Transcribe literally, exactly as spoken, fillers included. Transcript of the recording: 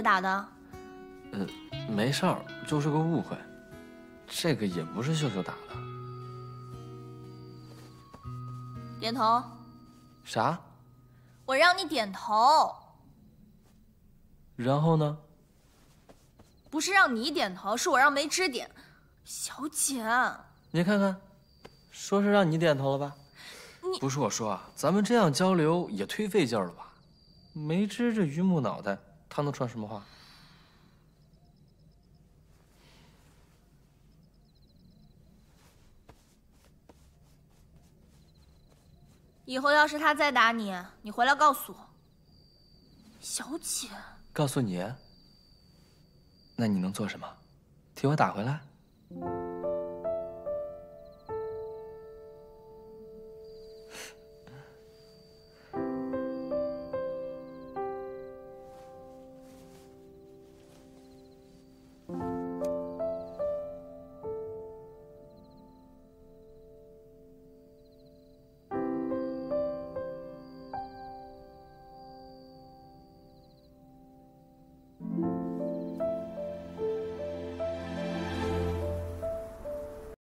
打的？ 呃，没事儿，就是个误会。这个也不是秀秀打的。 点头。 啥？ 我让你点头。 然后呢？ 不是让你点头，是我让梅枝点。小姐， 你看看，说是让你点头了吧？ 你不是我说啊，咱们这样交流也忒费劲儿了吧？梅枝这榆木脑袋，他能传什么话？ 以后要是他再打你，你回来告诉我。小姐， 告诉你，那你能做什么？替我打回来？